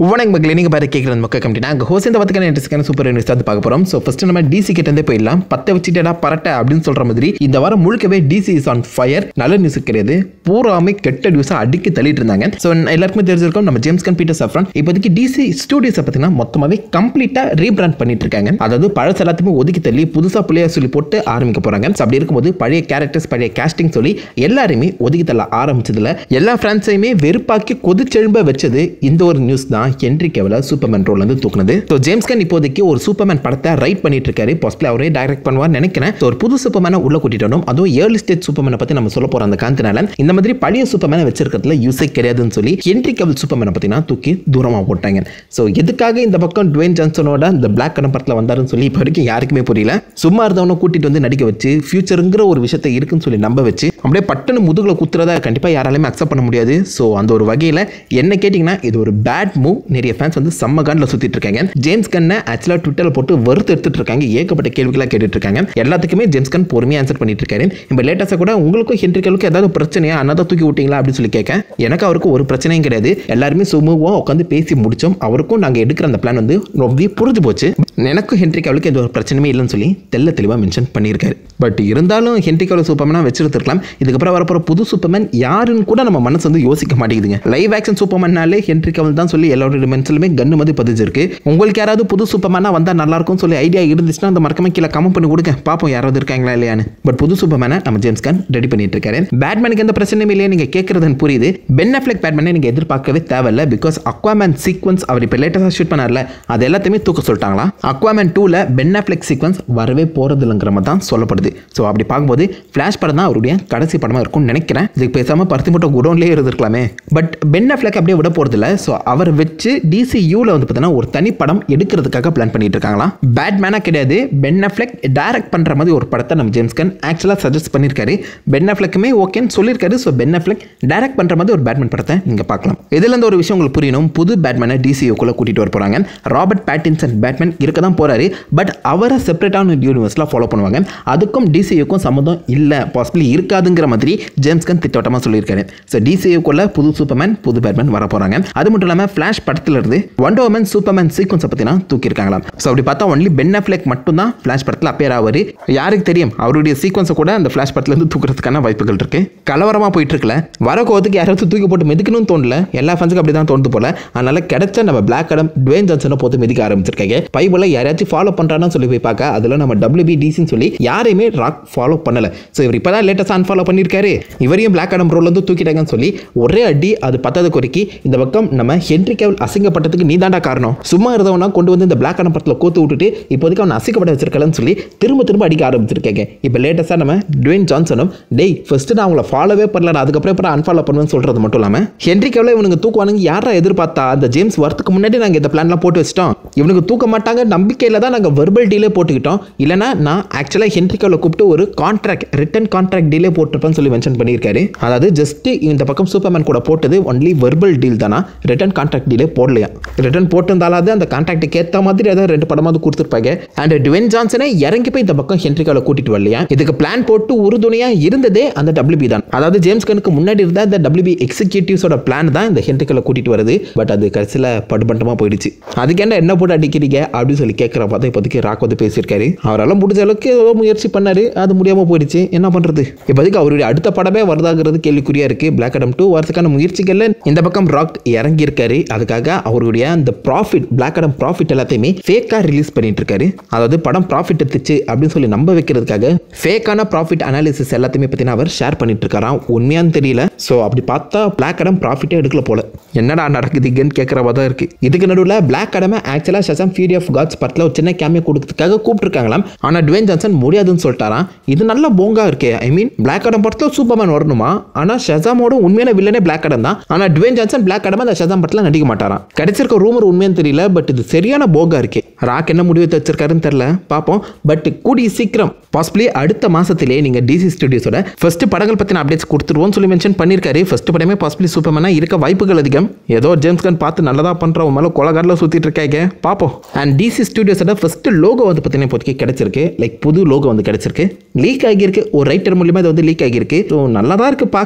வணக்கம் மக்களே, நீங்க பாரு கேக்குறது மொக்க கம்பெனி. நாங்க ஹோஸ் இந்த வதக்கான இன்ட்ரெஸ்டான சூப்பர் நியூஸ் தான் பார்க்க போறோம். சோ ஃபர்ஸ்ட் நம்ம டிசி கிட்ட இருந்தே போயிடலாம். பத்த வச்சிட்டடா பரட்ட அப்படின்னு சொல்ற மாதிரி இந்த வாரம் முழுக்கவே டிசி இஸ் ஆன் ஃபயர். நல்ல நியூஸ் கிடையாது, பூராமே கெட்ட நியூஸா அடிக்கி தள்ளிட்டு இருந்தாங்க. சோ எல்லாருக்குமே தெரிஞ்சிருக்கும், நம்ம ஜேம்ஸ் கன் பீட்டர் சஃப்ரான் இப்போதைக்கு டிசி ஸ்டுடியோஸ் பார்த்தீங்கன்னா மொத்தமாவே கம்ப்ளீட்டா ரீபிராண்ட் பண்ணிட்டு இருக்காங்க. அதாவது பழச எல்லாத்தையுமே ஒதுக்கி தள்ளி புதுசா பிள்ளையா சொல்லி போட்டு ஆரம்பிக்க போறாங்க. அப்படி இருக்கும்போது பழைய கேரக்டர்ஸ் பழைய காஸ்டிங் சொல்லி எல்லாருமே ஒதுக்கி தள்ள ஆரம்பிச்சதுல எல்லா பிரான்ஸையுமே வெறுப்பாக்கி கொதிச்செழும்ப வச்சது இந்த ஒரு நியூஸ் தான். ஹென்ரி கேவில சூப்பர்மேன் ரோல்ல இருந்து தூக்குனது. சோ ஜேம்ஸ் கன் இப்போதைக்கு ஒரு சூப்பர்மேன் படத்தை ரைட் பண்ணிட்டு இருக்காரு. பாசிபிளி அவரே டைரக்ட் பண்ணுவார் நினைக்கிறேன். ஒரு புது சூப்பர்மேனை உள்ள கூட்டிட்டு வரணும். அதுவும் ஏர்லி ஸ்டேஜ் சூப்பர்மேனை பத்தி நம்ம சொல்ல போறோம். அந்த காரணத்தினால இந்த மாதிரி பழைய சூப்பர்மேனை வச்சிருக்கிறதுல யூஸே கிடையாதுன்னு சொல்லி ஹென்ரி கேவில் சூப்பர்மேனை பத்தினா தூக்கி தூரமா போட்டாங்க. சோ எதுக்காக இந்த பக்கம் டுவேன் ஜான்சனோட இந்த பிளாக் கடம் படத்துல வந்தாருன்னு சொல்லி இப்போ வரைக்கும் யாருக்குமே புரியல. சும்மா இருந்தவனை கூட்டிட்டு வந்து நடிக்க வச்சு ஃபியூச்சருங்கிற ஒரு விஷயத்தை இருக்குன்னு சொல்லி நம்ப வச்சு அப்படியே பட்டுன்னு முதுகுல குத்துறதா கண்டிப்பா யாராலையுமே அக்செப்ட் பண்ண முடியாது. சோ அந்த ஒரு வகையில என்ன கேட்டீங்கன்னா இது ஒரு பேட் மூவ். நிறைய ஃபேன்ஸ் வந்து செம்ம கான்ல சுத்திட்டு இருக்காங்க. ஜேம்ஸ் கன்னை ஆக்சுவலா ட்விட்டர்ல போட்டு வறுத்து எடுத்துட்டு இருக்காங்க. ஏகப்பட்ட கேள்விகளா கேட்டுட்டு இருக்காங்க. எல்லாத்துக்குமே ஜேம்ஸ் கன் பொறுமையா ஆன்சர் பண்ணிட்டு இருக்காரு. இப்போ லேட்டஸ்டா கூட உங்களுக்கும் ஹென்ரி கேவிலுக்கும் ஏதாவது பிரச்சனையா அண்ணாதான் தூக்கி விட்டீங்களா அப்படின்னு சொல்லி கேட்க எனக்கு அவருக்கு ஒரு பிரச்சனையும் கிடையாது. எல்லாருமே சுமூகமா உட்காந்து பேசி முடிச்சோம். அவருக்கும் நாங்க எடுக்கிற அந்த பிளான் வந்து ரொம்ப புரிஞ்சு போச்சு. எனக்கும் ஹென்ரி கேவிலுக்கு எந்த ஒரு பிரச்சனையுமே இல்லைன்னு சொல்லி தெளிவா மென்ஷன் பண்ணியிருக்காரு. பட் இருந்தாலும் ஹென்ரி கேவில் சூப்பர்மேனா வச்சிருக்கலாம். இதுக்கப்புறம் வரப்போற புது சூப்பர்மேன் யாருன்னு கூட நம்ம மனசு வந்து யோசிக்க மாட்டேங்குதுங்க. லைவ் ஆக்ஷன் சூப்பர்மேனாலே ஹென்ரி கேவில் தான் சொல்லி எல்லாரோட மென்ஷனுமே கன்னு மாதிரி பதிஞ்சிருக்கு. உங்களுக்கு யாராவது புது சூப்பர்மேனா வந்தா நல்லா இருக்கும்னு சொல்லி ஐடியா இருந்துச்சுன்னா அந்த மறக்காம கீழே கமெண்ட் பண்ணி கொடுங்க, பாப்போம் யாராவது இருக்காங்களா இல்லையான்னு. பட் புது சூப்பர்மேனை நம்ம ஜேம்ஸ் கன் ரெடி பண்ணிட்டு இருக்காரு. பேட்மேனுக்கு எந்த பிரச்சனையும் இல்லையா நீங்க கேட்கறதுன்னு புரியுது. பென் அஃப்லெக் பேட்மேனை நீங்க எதிர்பார்க்கவே தேவையில்லை. பிகாஸ் அக்வாமேன் சீக்வன்ஸ் அவர் இப்போ லேட்டஸ்டா ஷூட் பண்ணார்ல, அது எல்லாத்தையுமே தூக்க சொல்லிட்டாங்களா. அக்வாமேன் 2ல பென் அஃப்லெக் சீக்வன்ஸ் வரவே போறது இல்லைங்கிற மாதிரி தான் சொல்லப்படுது. ஸோ அப்படி பார்க்கும்போது ஃபிளாஷ் படம் தான் அவருடைய கடைசி படமா இருக்கும்னு நினைக்கிறேன். இதுக்கு பேசாம பருத்தி மட்டும் குடோன்லேயே இருந்திருக்கலாமே. பட் பென் அஃப்லெக் அப்படியே விட போறது இல்லை. ஸோ அவர் வச்சு டிசியூல வந்து பார்த்தீங்கன்னா ஒரு தனி படம் எடுக்கிறதுக்காக பிளான் பண்ணிட்டு இருக்காங்களா. பேட்மேனா கிடையாது, பென் அஃப்லெக் டைரக்ட் பண்ற மாதிரி ஒரு படத்தை நம்ம ஜேம்ஸ் கன் ஆக்சுவலா சஜஸ்ட் பண்ணிருக்காரு. பென் அஃப்லெக்குமே ஓகேன்னு சொல்லியிருக்காரு. ஸோ பென் அஃப்லெக் டைரக்ட் பண்ற மாதிரி ஒரு பேட்மேன் படத்தை நீங்க பார்க்கலாம். இதுல இருந்து ஒரு விஷயம் உங்களுக்கு புரியணும். புது பேட்மேனை டிசியூக்குள்ள கூட்டிட்டு வர போறாங்க. ராபர்ட் பேட்டின்சன் பேட்மேன் இருக்க தான் போறாரு. பட் அவரை செப்பரேட்டான யூனிவர்ஸ்ல ஃபாலோ பண்ணுவாங்க. அதுக்கும் டிசியூக்கும் சம்மந்தம் இல்ல, பாசிபிளி இருக்காதுங்கிற மாதிரி ஜேம்ஸ் கன் திட்டவட்டமா சொல்லியிருக்காரு. ஸோ டிசியூக்குள்ள புது சூப்பர்மேன் புது பேட்மேன் வர போறாங்க. அது மட்டும் இல்லாம ஃபிளாஷ் படத்துல இருந்து வண்டர் உமன் சூப்பர்மேன் சீக்வன்ஸ் பத்தினா தூக்கி இருக்காங்களாம். சோ அப்படி பார்த்தா ஒன்லி பென் அஃப்லெக் மட்டும் தான் ஃபிளாஷ் படத்துல அப்பியர் ஆவாரு. யாருக்கு தெரியும், அவருடைய சீக்வன்ஸை கூட அந்த ஃபிளாஷ் படத்துல இருந்து தூக்குறதுக்கான வாய்ப்புகள் இருக்கு. கலவரமா போயிட்டு இருக்கல, வர கோவத்துக்கு யாராவது தூக்கி போட்டு மிதிக்கணும்னு தோணல. எல்லா ஃபேன்ஸுக்கும் அப்படி தான் தோணுது போல. அதனால கிடைச்ச நம்ம பிளாக் அடம் டுவேன் ஜான்சனை போட்டு மிதிக்க ஆரம்பிச்சிருக்காங்க. பைபிள யாராச்சும் ஃபாலோ பண்றான்னு சொல்லி போய் பார்க்க அதுல நம்ம WBDCன்னு சொல்லி யாரையுமே ராக் ஃபாலோ பண்ணல. ஸோ இவர் இப்பதான் லேட்டஸ்ட் அன்ஃபாலோ பண்ணியிருக்காரு. இவரையும் பிளாக் அடம் ரோல் வந்து தூக்கிட்டாங்கன்னு சொல்லி ஒரே அடி. அது பத்தாத குறைக்கி இந்த பக்கம் நம்ம ஹென்ரி கேவில் அசிங்கப்பட்டதுக்கு நீ தாண்டா காரணம், சும்மா இருந்தவனா கொண்டு வந்து இந்த பிளாக் அடம் படத்தில் கோத்து விட்டுட்டு இப்போதைக்கு அவன் அசிங்கப்பட வச்சிருக்கலன்னு சொல்லி திரும்ப அடிக்க ஆரம்பிச்சிருக்காங்க. இப்போ லேட்டஸ்டா நம்ம டுவேன் ஜான்சனும் டேய் ஃபர்ஸ்ட் நான் அவங்கள ஃபாலோவே பண்ணல, அதுக்கப்புறம் இப்போ அன்ஃபாலோ பண்ணுவேன்னு சொல்றது மட்டும் இல்லாமல் ஹென்ரி கேவில் இவனுக்கு தூக்குவானுங்க யாரா எதிர்பார்த்தா. அந்த ஜேம்ஸ் வரத்துக்கு முன்னாடி நாங்கள் இந்த பிளான்லாம் போட்டு வச்சிட்டோம். இவனுக்கு தூக்க மாட்டாங்க நம்பிக்கையில் தான் நாங்கள் வெர்பல் டீலே போட்டுக்கிட்டோம். இல்லைனா நான் ஆக்சுவலாக ஹென்ரி கேவில் கூப்பிட்டு ஒரு கான்ட்ராக்ட் ரிட்டன் கான்ட்ராக்ட் டீலே போட்டிருப்பேன்னு சொல்லி மென்ஷன் பண்ணியிருக்காரு. அதாவது ஜஸ்ட் இந்த பக்கம் சூப்பர்மேன் கூட போட்டது ஒன்லி வெர்பல் டீல் தானா, ரிட்டன் கான்ட்ராக்ட் டீலே போடலையா. ரிட்டன் போட்டிருந்தாலாவது அந்த கான்ட்ராக்டுக்கு ஏற்ற மாதிரி ஏதாவது 2 படமாவது கொடுத்துருப்பாங்க. அண்ட் டுவேன் ஜான்சனை இறங்கி போய் இந்த பக்கம் ஹென்ரி கேவில் கூட்டிட்டு வரலையா. இதுக்கு பிளான் போட்டு உறுதுணையா இருந்ததே அந்த WB தான். அதாவது ஜேம்ஸ் கனுக்கு முன்னாடி இருந்த அந்த WB எக்ஸிக்யூட்டிவ்ஸோட பிளான் தான் இந்த ஹென்ரி கேவில் கூட்டிட்டு வருது. பட் அது கடைசியில் படுபண்டமா போயிடுச்சு. அதுக்கு என்ன போட்டு அடிக்கிறீங்க அப்படின்னு சொல்லி கேட்கிற பார்த்தா இப்போதைக்கு ராக் வந்து பேசியிருக்காரு. அவரால் முடிஞ்ச அளவுக்கு ஏதோ முயற்சி பண்ணாரு, அது முடியாம போயிடுச்சு. என்ன பண்றது, இப்போதைக்கு அவருடைய அடுத்த படமே வருதாங்கிறது கேள்விக்குறியா இருக்கு. பிளாக் அடம் 2 வரதுக்கான முயற்சிகள்ல இந்த பக்கம் ராக் இறங்கி இருக்காரு. அதுக்காக அவருடைய அந்த ப்ராஃபிட் பிளாக் அடம் ப்ராஃபிட் எல்லாத்தையுமே ஃபேக்கா ரிலீஸ் பண்ணிட்டு இருக்காரு. அதாவது படம் ப்ராஃபிட் எடுத்துச்சு அப்படின்னு சொல்லி நம்ப வைக்கிறதுக்காக ஃபேக்கான ப்ராஃபிட் அனாலிசிஸ் எல்லாத்தையுமே பத்தினா அவர் ஷேர் பண்ணிட்டு இருக்காராம். உண்மையான்னு தெரியல. ஸோ அப்படி பார்த்தா பிளாக் அடம் ப்ராஃபிட்டே எடுக்கல போல. என்னடா நடக்குதுன்னு கேட்கறவா தான் இருக்கு. இதுக்கு நடுவில் பிளாக் அடம் ஆக்சுவலா ஷசாம் ஃபியூரி ஆஃப் காட்ஸ் படத்தில் ஒரு சின்ன கேமியோ கொடுக்கறதுக்காக கூப்பிட்டுருக்காங்களாம். ஆனா டுவேன் ஜான்சன் முடியாதுன்னு சொல்லிட்டாராம். இது நல்ல போங்கா இருக்கே. ஐ மீன் பிளாக் அடம் படத்தில் சூப்பர்மேன் வரணுமா, ஆனா ஷசாமோட உண்மையான வில்லனே பிளாக் அடம் தான். ஆனா டுவேன் ஜான்சன் பிளாக் அடம் அந்த ஷசாம் படத்தில் நடிக்க மாட்டாராம். கிடைச்சிருக்க ரூமர் உண்மையான்னு தெரியல. பட் இது சரியான போங்கா இருக்கே. ராக் என்ன முடிவு வச்சிருக்காருன்னு தெரியல, பார்ப்போம். பட் கூடிய சீக்கிரம் பாசிபிளி அடுத்த மாசத்திலே நீங்க டிசி ஸ்டுடியோஸோட ஃபர்ஸ்ட் படங்கள் பத்தின அப்டேட்ஸ் கொடுத்துருவோம் சொல்லி மென்ஷன் பண்ணிருக்காரு. ஃபர்ஸ்ட் படமே பாசிபிளி சூப்பர்மேனா இருக்க வாய்ப்புகள் அதிகம். ஏதோ ஜேம்ஸ் கன் பார்த்து நல்லதா பண்றவங்க மேல கொலகாரில் சுத்திட்டு இருக்காங்க, பார்ப்போம். அண்ட் டிசி ஸ்டுடியோஸோட ஃபர்ஸ்ட் லோகோ வந்து பத்தின இப்போதைக்கு கிடைச்சிருக்கு. லைக் புது லோகோ வந்து கிடைச்சிருக்கு, லீக் ஆகியிருக்கு. ஒரு ரைட்டர் மூலியமா இது வந்து லீக் ஆகியிருக்கு. ஸோ நல்லா தான் இருக்கு பார்க்க.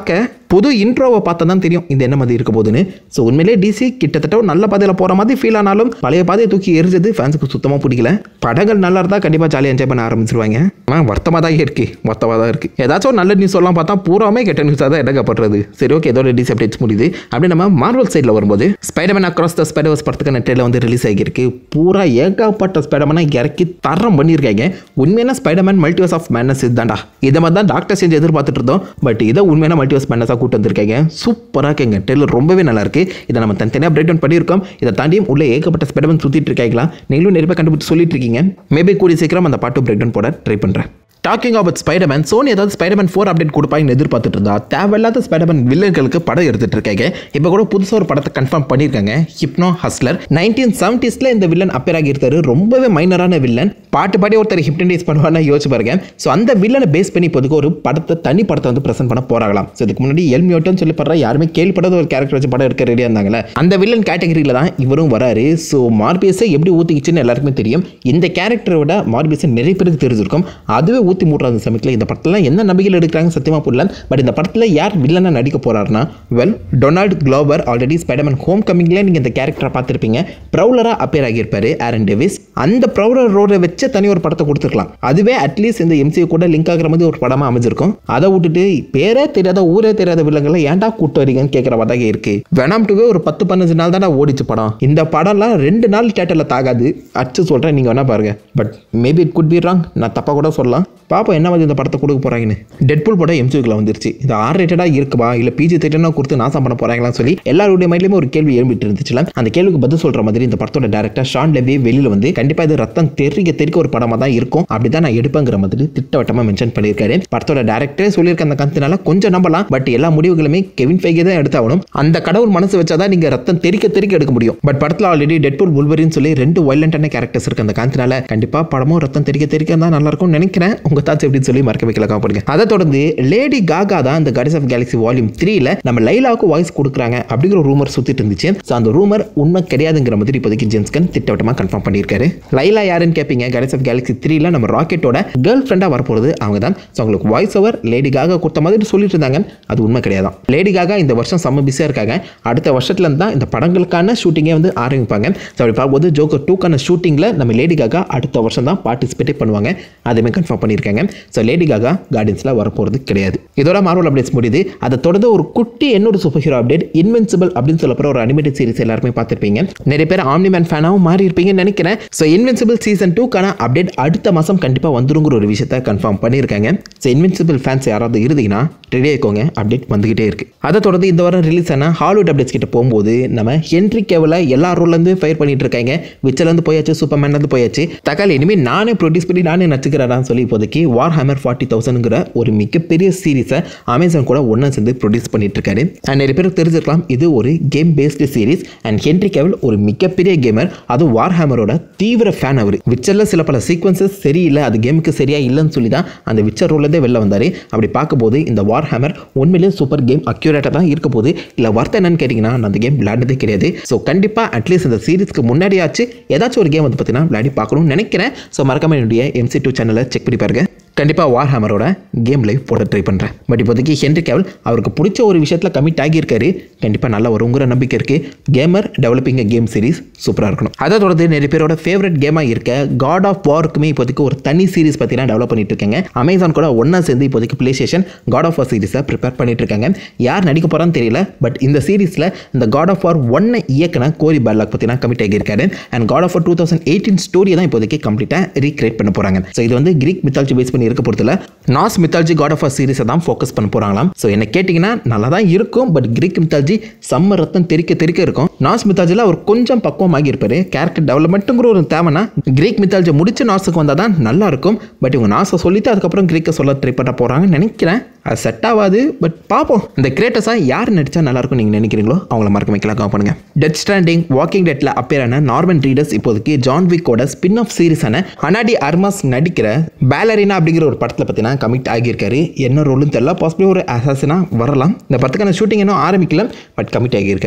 புது இன்ட்ரோவை பார்த்தா தான் தெரியும் இந்த என்ன மாதிரி இருக்க போகுதுன்னு. ஸோ உண்மையிலே டிசி கிட்டத்தட்ட நல்ல பாதையில் போகிற மாதிரி ஃபீல் ஆனாலும் பழைய பாதையை தூக்கி எரிஞ்சது ஃபேன்ஸுக்கு சுத்தமாக பிடிக்கல. படங்கள் நல்லா இருந்தால் கண்டிப்பாக ஜாலியாக என்ஜாய் பண்ண ஆரம்பிச்சிருவாங்க. ஆனால் வருத்தமாக தான் இருக்குது. ஏதாச்சும் ஒரு நல்ல நியூஸ் சொல்லலாம் பார்த்தா பூராமே கெட்ட நியூஸாக தான் எடுக்கப்படுறது. சரி, ஓகே, இதோட டிசி அப்டேட்ஸ் முடியுது. அப்படி நம்ம மார்வல் சைடில் வரும்போது ஸ்பைடர்மேன் அக்ராஸ் த ஸ்பைடர்வர்ஸ் படத்துக்கான ட்ரெயிலர் வந்து ரிலீஸ் ஆகியிருக்கு. பூரா ஏகப்பட்ட ஸ்பைடர்மேனை இறக்கி தரம் பண்ணியிருக்காங்க. உண்மையான ஸ்பைடர்மேன் மல்டிவர்ஸ் ஆஃப் மேட்னஸ் இதுதான்டா. இதை மாதிரி தான் டாக்டர் ஸ்ட்ரேஞ்ச் எதிர்பார்த்துட்டு இருந்தோம். பட் இதை உண்மையான மல்டிவர்ஸ் மேட்னஸாக கூட்டு வந்திருக்காங்க. சூப்பராக இருக்குங்க. ட்ரெயிலர் ரொம்பவே நல்லா இருக்கு. இதை நம்ம தனித்தனியாக பிரேக் டவுன் பண்ணியிருக்கோம். இதை தாண்டியும் உள்ள ஏகப்பட்ட ஸ்பைடர்மேன் சுற்றிட்டு இருக்காங்களா, நீங்களும் நிறைய கண்டுபிடிச்சு சொல்லிட்டு இருக்கீங்க. மேபி கூடிய சீக்கிரம் அந்த பாட்டு பிரேக் டவுன் போட ட்ரை பண்ணுறேன். டாக்கிங் அபவுட் ஸ்பைடர்மேன், சோனி ஏதாவது ஸ்பைடர்மேன் 4 அப்டேட் கொடுப்பாங்கன்னு எதிர்பார்த்துட்டு இருந்தா தேவையில்லாத ஸ்பைடர்மேன் வில்லன்களுக்கு படம் எடுத்துட்டு இருக்காங்க. இப்போ கூட புதுசாக ஒரு படத்தை கன்ஃபார்ம் பண்ணியிருக்காங்க, ஹிப்னோ ஹஸ்லர். 1970s இந்த வில்லன் அப்பேர் ஆகியிருந்தாரு. ரொம்பவே மைனரான வில்லன். பாட்டு பாடி ஒருத்தர் ஹிப்னடைஸ் பண்ணுவான்னு யோசிச்சு பாருங்க. ஸோ அந்த வில்லனை பேஸ் பண்ணி இப்போதுக்கு ஒரு தனி படத்தை வந்து பிரசன்ட் பண்ண போறாங்களாம். ஸோ இதுக்கு முன்னாடி எல்மியோட்டோன்னு சொல்லி படுற யாருமே கேள்விப்படாத ஒரு கேரக்டர் வச்சு படம் எடுக்க ரெடியாக இருந்தாங்களே, அந்த வில்லன் கேட்டகரியில் தான் இவரும் வராரு. ஸோ மார்பியஸை எப்படி ஊற்றிக்கிச்சுன்னு எல்லாருக்குமே தெரியும். இந்த கேரக்டரோட மார்பியஸை நிறைய பேருக்கு தெரிஞ்சிருக்கும். அதுவே ஊற்றி மூடுற சமயத்தில் இந்த படத்தில் என்ன நம்பிக்கையில் எடுக்கிறாங்க சத்தியமாக புரியல. பட் இந்த படத்தில் யார் வில்லனா நடிக்க போறாருன்னா, Donald Glover. Already Spider-Man home கமிங்ல நீங்க இந்த கேரக்டரை பார்த்துருப்பீங்க. ப்ரௌலரா அப்பேர் ஆகியிருப்பாரு ஆரன் டேவிஸ். அந்த ப்ரௌலர் ரோட வச்சு தனி ஒரு படத்தை கொடுத்துருக்கலாம். அதுவே அட்லீஸ்ட் இந்த எம்சியூ கூட லிங்க் ஆகிற மாதிரி ஒரு படமா அமைஞ்சிருக்கும். அதை விட்டுட்டு பேரே தெரியாத ஊரே தெரியாத வில்லங்களை ஏன்டா கூட்டு வரீங்கன்னு கேட்கிற மாதிரி இருக்கு. வெனாம் 2 ஒரு 10-15 நாள் தான் ஓடிச்சு படம். இந்த படம்லாம் 2 நாள் தியேட்டர்ல தாகாது. அச்சு சொல்றேன், நீங்க வேணா பாருங்க. But maybe it could be wrong. நான் தப்பா கூட சொல்லலாம். பாப்போம் என்ன மாதிரி இந்த படத்தை கொடுக்க போறாங்கன்னு. டெட்பூல் படம் எம்சியூக்குள்ள வந்துருச்சு. இது R-rated இருக்குமா இல்ல PG-13 கொடுத்து நாசம் பண்ண போறாங்களான்னு சொல்லி எல்லாருடைய மைண்ட்லயுமே ஒரு கேள்வி எழும்பிட்டு இருந்துச்சுல. அந்த கேள்விக்கு பதில் சொல்ற மாதிரி இந்த படத்தோட டைரக்டர் ஷான் லெவி வெளியில வந்து கண்டிப்பா இது ரத்தம் தெறிக்க ஒரு படமா தான் இருக்கும், அப்படிதான் நான் எடுப்பேங்கிற மாதிரி திட்டவட்டமா மென்ஷன் பண்ணியிருக்காரு. படத்தோட டைரக்டரே சொல்லியிருக்க அந்த கருத்துனால கொஞ்சம் நம்பலாம். பட் எல்லா முடிவுகளுமே கெவின் ஃபைகே தான் எடுத்தாகணும். அந்த கடவுள் மனசு வச்சாதான் நீங்க ரத்தம் தெறிக்க எடுக்க முடியும். பட் படத்துல ஆல்ரெடி டெட்பூல் வுல்வரின் சொல்லி 2 வயலண்டான கேரக்டர்ஸ் இருக்கு. அந்த காரணத்தினால கண்டிப்பா படமும் ரத்தம் தெறிக்க தான் நல்லா இருக்கும் நினைக்கிறேன். உங்க தாட்ஸ் எப்படின்னு சொல்லி மறக்க வைக்கல காப்படுங்க. அதை தொடர்ந்து லேடி காகா தான் இந்த கார்டியன்ஸ் ஆஃப் கேலக்ஸி வால்யூம் 3ல நம்ம லைலாவுக்கு வாய்ஸ் கொடுக்குறாங்க அப்படிங்கிற ஒரு ரூமர் சுத்திட்டு இருந்துச்சு. ஸோ அந்த ரூமர் உண்மை கிடையாதுங்கிற மாதிரி இப்போதைக்கு ஜேம்ஸ்கன் திட்டவட்டமா கன்ஃபார்ம் பண்ணியிருக்காரு. லைலா யாருன்னு கேட்பீங்க. கார்டியன்ஸ் ஆஃப் கேலக்ஸி 3ல நம்ம ராக்கெட்டோட கேர்ள் ஃப்ரெண்டா வரப்போறது அவங்க தான். ஸோ அவங்களுக்கு வாய்ஸ் ஓவர் லேடி காகா கொடுத்த மாதிரி சொல்லிட்டு இருந்தாங்க. அது உண்மை கிடையாது. லேடி காகா இந்த வருஷம் செம்ம பிஸியாக இருக்காங்க. அடுத்த வருஷத்துல இருந்து தான் இந்த படங்களுக்கான ஷூட்டிங்கே வந்து ஆரம்பிப்பாங்க. ஸோ அப்படி பார்க்கும்போது ஜோக்கர் 2க்கான ஷூட்டிங்ல நம்ம லேடி காகா அடுத்த வருஷம் தான் பார்ட்டிசிபேட் பண்ணுவாங்க. அதுவுமே கன்ஃபார்ம் பண்ணியிருக்காங்க. ஸோ லேடி காகா கார்டியன்ஸ்ல வரப்போறது கிடையாது. இதோட மார்வல் அப்டேட்ஸ் முடியுது. அதை தொடர்ந்து ஒரு குட்டி இன்னொரு சூப்பர் ஹீரோ அப்டேட், இன்வின்சிபிள் அப்படின்னு சொல்லப்படுற ஒரு அனிமேட்டட் சீரிஸ் எல்லாருமே பார்த்திருப்பீங்க. நிறைய பேர் ஆம்னிமேன் ஃபேனாவும் மாறி இருப்பீங்கன்னு நினைக்கிறேன். ஸோ இன்வின்சிபிள் சீசன் 2க்கான அப்டேட் அடுத்த மாசம் கண்டிப்பா வந்துருங்கிற ஒரு விஷயத்தை கன்ஃபார்ம் பண்ணியிருக்காங்க. ஸோ இன்வின்சிபிள் ஃபேன்ஸ் யாராவது இருந்தீங்கன்னா ரெடி ஆயிக்கோங்க, அப்டேட் வந்துகிட்டே இருக்கு. அதை தொடர்ந்து இந்த வாரம் ரிலீஸ் ஆன ஹாலிவுட் அப்டேட்ஸ் கிட்ட போகும்போது நம்ம ஹென்ரி கேவில எல்லா ரோல்ல இருந்து ஃபயர் பண்ணிட்டு இருக்காங்க. விச்சர்ல இருந்து போயாச்சு, சூப்பர்மேன்ல இருந்து போயாச்சு. தக்காளி இனிமே நானே ப்ரொடியூஸ் பண்ணி நானே நச்சுக்கிறேன்னு சொல்லி இப்போதைக்கு வார்ஹேமர் 40,000ங்கிற ஒரு மிகப்பெரிய சீரிஸை அமேசான் கூட ஒன்றா சேர்ந்து ப்ரொடியூஸ் பண்ணிட்டு இருக்காரு. அண்ட் நிறைய பேருக்கு தெரிஞ்சிருக்கலாம் இது ஒரு game based series. And Henry Cavill ஒரு மிகப்பெரிய கேமர், அதுவும் வார்ஹேமரோட தீவிர ஃபேன். அவர் விச்சர்ல சில பல சீக்வன்சஸ் சரியில்லை, அது கேமுக்கு சரியா இல்லைன்னு சொல்லி தான் அந்த விச்சர் ரோல்லேருந்தே வெளில வந்தார். அப்படி பார்க்கும்போது இந்த வார்ஹேமர் உண்மையிலேயே சூப்பர் கேம், அக்யூரேட்டாக தான் இருக்க போது. இல்லை வார்த்தை என்னன்னு கேட்டிங்கன்னா நான் அந்த கேம் விளையாடுறதே கிடையாது. ஸோ கண்டிப்பாக அட்லீஸ்ட் இந்த சீரிஸ்க்கு முன்னாடியாச்சு ஏதாச்சும் ஒரு கேம் வந்து பார்த்தீங்கன்னா விளையாடி பார்க்கணும்னு நினைக்கிறேன். ஸோ மறக்காம என்னுடைய MC2 சேனலை செக் பண்ணி பாருங்க. கண்டிப்பாக வார்ஹேமரோட கேம் லைவ் போட ட்ரை பண்ணுறேன். பட் இப்போதைக்கு ஹென்ரி கேவில் அவருக்கு பிடிச்ச ஒரு விஷயத்தில் கமிட் ஆகியிருக்காரு. கண்டிப்பாக நல்ல வருங்கிற நம்பிக்கை இருக்குது. கேமர் டெவலப்பிங் கேம் சீரிஸ் சூப்பராக இருக்கணும். அதை தொடர்ந்து நிறைய பேரோட ஃபேவரட் கேமாக இருக்க காட் ஆஃப் வார்க்குமே இப்போதைக்கு ஒரு தனி சீரிஸ் பார்த்தீங்கன்னா டெவலப் பண்ணிட்டு இருக்காங்க. அமேசான் கூட ஒன்றா சேர்ந்து இப்போதைக்கு PlayStation God of War சீரிஸை ப்ரிப்பேர் பண்ணிட்டு இருக்காங்க. யார் நடிக்க போகிறான்னு தெரியல. பட் இந்த சீரிஸில் இந்த God of war 1 இயக்குன Cory Barlog பார்த்தீங்கன்னா கமிட் ஆகியிருக்காரு. அண்ட் காட் ஆஃப் வார் 2018 ஸ்டோரியை தான் இப்போதைக்கு கம்ப்ளீட்டாக ரீக்ரியேட் பண்ண போகிறாங்க. ஸோ இது வந்து கிரீக் மித்தாலஜி பேஸ் பண்ணி இருக்க பொறுத்தல Norse mythology God of War சீரிஸை தான் ஃபோக்கஸ் பண்ண போறாங்களாம். ஸோ என்ன கேட்டிங்கன்னா நல்லா தான் இருக்கும். பட் கிரீக் மித்தாலஜி செம்ம ரத்தம் தெறிக்க இருக்கும். நார்ஸ் மித்தாலஜியில் அவர் கொஞ்சம் பக்குவமாகி இருப்பாரு. கேரக்டர் டெவலப்மெண்ட்டுங்கிற ஒரு தேவைன்னா கிரீக் மித்தாலஜி முடிச்சு நார்ஸுக்கு வந்தால் தான் நல்லா இருக்கும். பட் இவங்க நார்ஸை சொல்லிட்டு அதுக்கப்புறம் கிரீக்கை சொல்ல ட்ரை பண்ண போகிறாங்கன்னு நினைக்கிறேன். அது செட் ஆகாது. பட் பார்ப்போம். இந்த கிரேட்டஸாக யார் நடிச்சா நல்லா இருக்கும் நீங்கள் நினைக்கிறீங்களோ அவங்கள மறக்க வைக்கலாம் கமெண்ட் பண்ணுங்க. டெத் ஸ்ட்ராண்டிங், வாக்கிங் டெட்ல அப்பேரான நார்மன் ரீடர்ஸ் இப்போதைக்கு ஜான் விக்கோட ஸ்பின் ஆஃப் சீரிஸான அனாடி அர்மாஸ் நடிக்கிற பேலரினா அப்படிங்கிற ஒரு படத்தில் பார்த்தீங்கன்னா கமிட் ஆகியிருக்காரு. என்ன ரோலும் தெரியல. பாசிபிளி ஒரு அசாசினா வரலாம். இந்த படத்துக்கான ஷூட்டிங் இன்னும் ஆரம்பிக்கல. பட் கமிட் ஆகியிருக்காரு.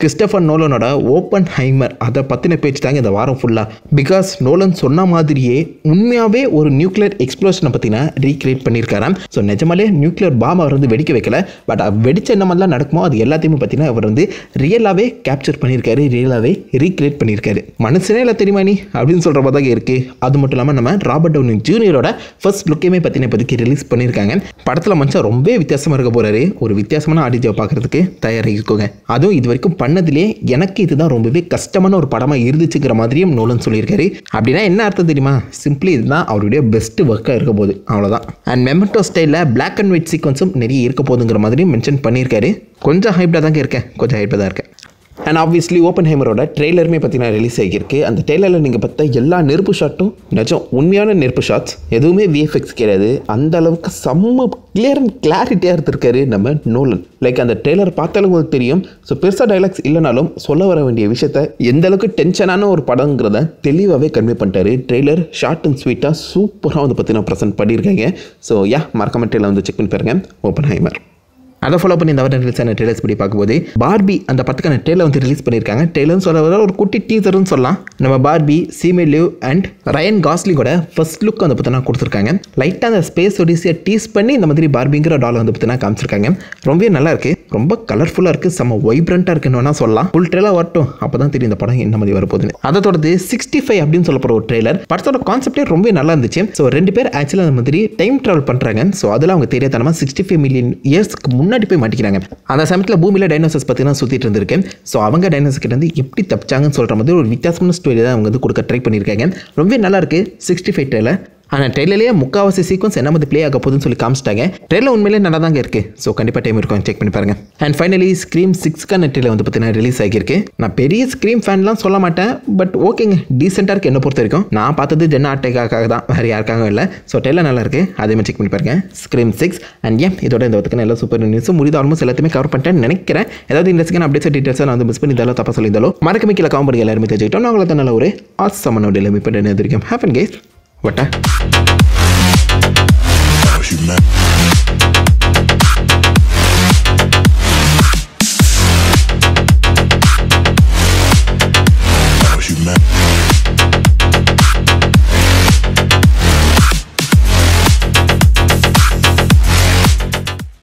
கிறிஸ்டோபர் நோலனோட ஓப்பன் ஹைமர் அதை பற்றின பேச்சு தாங்க இந்த வாரம் ஃபுல்லாக. பிகாஸ் நோலன் சொன்ன மாதிரியே உண்மையாகவே ஒரு நியூக்ளியர் எக்ஸ்ப்ளோஷனை பற்றின ரீக்ரியேட் பண்ணியிருக்காராம். ஸோ நிஜமாலே நியூக்ளியர் பாம் அவர் வந்து வெடிக்க வைக்கல, பட் வெடிச்ச என்ன மாதிரிலாம் நடக்குமோ அது எல்லாத்தையுமே பார்த்தீங்கன்னா அவர் வந்து ரியலாகவே கேப்சர் பண்ணியிருக்காரு, ரியலாகவே ரீக்ரியேட் பண்ணியிருக்காரு. மனுஷனே இல்லை தெரியுமா நீ அப்படின்னு சொல்கிற மாதிரி தான் இருக்குது. அது மட்டும் இல்லாமல் நம்ம ராபர்ட் டவுனி ஜூனியரோட ஃபர்ஸ்ட் லுக்கையுமே பார்த்தீங்கன்னா இப்போதைக்கு ரிலீஸ் பண்ணியிருக்காங்க. படத்தில் மனுஷன் ரொம்ப வித்தியாசமாக இருக்க போகிறாரு. ஒரு வித்தியாசமான ஆடிஜோ பார்க்குறதுக்கு தயாராகிக்கோங்க. அதுவும் இது வரைக்கும் பண்ணதிலே எனக்கு இதுதான் ரொம்பவே கஷ்டமான ஒரு படமாக இருந்துச்சுங்கிற மாதிரியும் நோலன் சொல்லியிருக்காரு. அப்படின்னா என்ன அர்த்தம் தெரியுமா? சிம்பிளி இதுதான் அவருடைய பெஸ்ட் ஒர்க்காக இருக்க போகுது, அவ்வளோதான். அண்ட் மெமெண்டோ ஸ்டைலில் பிளாக் அண்ட் ஒயிட் சீக்வன்ஸும் நிறைய இருக்க போகுதுங்கிற மாதிரியும் மென்ஷன் பண்ணியிருக்காரு. கொஞ்சம் ஹைப்டாக தாங்க இருக்கேன், கொஞ்சம் ஹைப்டாக தான் இருக்கேன். அண்ட் ஆப்வியஸ்லி ஓப்பன் ஹைமரோட ட்ரெய்லருமே பார்த்தீங்கன்னா ரிலீஸ் ஆகியிருக்கு. அந்த ட்ரெய்லரில் நீங்கள் பார்த்தா எல்லா நெருப்பு ஷாட்டும் நிஜம் உண்மையான நெருப்பு ஷாட்ஸ், எதுவுமே விஎஃப்எக்ஸ் கிடையாது. அந்த அளவுக்கு செம்ம கிளியர் அண்ட் கிளாரிட்டியாக எடுத்திருக்காரு நம்ம நோலன். லைக் அந்த ட்ரெய்லர் பார்த்தாலும் உங்களுக்கு தெரியும். ஸோ பெருசாக டைலாக்ஸ் இல்லைனாலும் சொல்ல வர வேண்டிய விஷயத்த எந்த அளவுக்கு டென்ஷனான ஒரு படங்கிறத தெளிவாகவே கன்வே பண்ணிட்டாரு. ட்ரெய்லர் ஷார்ட் அண்ட் ஸ்வீட்டாக சூப்பராக வந்து பார்த்தீங்கன்னா ப்ரெசென்ட் பண்ணியிருக்காங்க. ஸோ மறக்காம ட்ரெய்லர் வந்து செக் பண்ணி பாருங்க ஓப்பன் ஹைமர். அதை ஃபாலோ பண்ணி இந்த வாரம் ரிலீஸ் ஆன ட்ரெய்லர்ஸ் படி பார்க்கும்போது பார்பி அந்த படத்துக்கான ட்ரெய்லர் வந்து ரிலீஸ் பண்ணியிருக்காங்க. ட்ரெய்லர்னு சொல்ல வர ஒரு குட்டி டீசர்னு சொல்லலாம். நம்ம Barbie, Simu Liu and Ryan காஸ்லிங்கோட ஃபர்ஸ்ட் லுக் வந்து பார்த்தீங்கன்னா கொடுத்துருக்காங்க. லைட்டாக அந்த ஸ்பேஸ் ஒடிசியை டீஸ் பண்ணி இந்த மாதிரி பார்பிங்கிற டால் வந்து பார்த்தீங்கன்னா காமிச்சிருக்காங்க. ரொம்பவே நல்லா இருக்குது, ரொம்ப கலர்ஃபுல்லாக இருக்குது, செம்ம வைப்ரண்ட்டாக இருக்குன்னு சொல்லலாம். ஃபுல் ட்ரெய்லர் வரட்டும், அப்போ தான் தெரியும் இந்த படம் என்ன மாதிரி வரப்போகுதுன்னு. அதை தொடர்ந்து 65 அப்படின்னு சொல்லப்படுற ஒரு ட்ரெய்லர். படத்தோட கான்செப்டே ரொம்ப நல்லா இருந்துச்சு. ஸோ 2 பேர் ஆக்சுவலாக அந்த மாதிரி டைம் ட்ராவல் பண்ணுறாங்க. ஸோ அதில் அவங்க தெரியாதனமாக 65 மில்லியன் இயர்ஸ்க்கு முன்னாடி போய் மாட்டிக்கிறாங்க. அந்த சமயத்தில் பூமியில் டைனோசர்ஸ் பார்த்தீங்கன்னா சுற்றிட்டு இருந்திருக்கு. ஸோ அவங்க டைனோசர் கிட்ட வந்து எப்படி தப்பிச்சாங்கன்னு சொல்கிற மாதிரி ஒரு வித்தியாசமான ஸ்டோரி தான் அவங்க வந்து கொடுக்க ட்ரை பண்ணியிருக்காங்க. ரொம்ப நல்லா இருக்குது 65 ட்ரெய்லர். ஆனால் ட்ரெய்லர்லேயே முக்கால்வாசி சீக்வன்ஸ் என்ன மாதிரி ப்ளே ஆக போகுதுன்னு சொல்லி காமிச்சிட்டாங்க. ட்ரெய்லர் உண்மையிலே நல்லா தாங்க இருக்குது. ஸோ கண்டிப்பாக டைம் இருக்கும், செக் பண்ணி பாருங்கள். அண்ட் ஃபைனலி ஸ்க்ரீம் 6க்கான ட்ரெய்லர் வந்து பார்த்தீங்கன்னா ரிலீஸ் ஆகியிருக்கு. நான் பெரிய ஸ்க்ரீம் ஃபேன்லாம் சொல்ல மாட்டேன், பட் ஓகேங்க, டீசெண்டாக இருக்குது என்னை பொறுத்த வரைக்கும். நான் பார்த்தது ஜென் ஆர்டேக்காக தான், வேறு யாருக்காகவும் இல்லை. ஸோ ட்ரெய்லர் நல்லா இருக்குது, அதேமாதிரி செக் பண்ணி பாருங்கள் ஸ்க்ரீம் 6. அண்ட் இதோட இந்த வத்துக்கான எல்லா சூப்பர் நியூஸும் முடிது ஆல்மோஸ்ட் எல்லாத்தையுமே கவர் பண்ணிட்டேன்னு நினைக்கிறேன். ஏதாவது இன்ட்ரெஸ்டிங்கான அப்டேட்ஸ் டீட்டெயில்ஸை நான் வந்து மிஸ் பண்ணி இருந்தாலும் தப்பாக சொல்லியிருந்தாலும் மறக்காம கீழே காமெடி எல்லாருமே தெரிஞ்சுக்கிட்டோம். நான் உங்களை தான் நல்ல ஒரு ஆசமான டெலிவரி பண்ணி தெரியும். ஹேப்பன் கேஸ் வட்டா.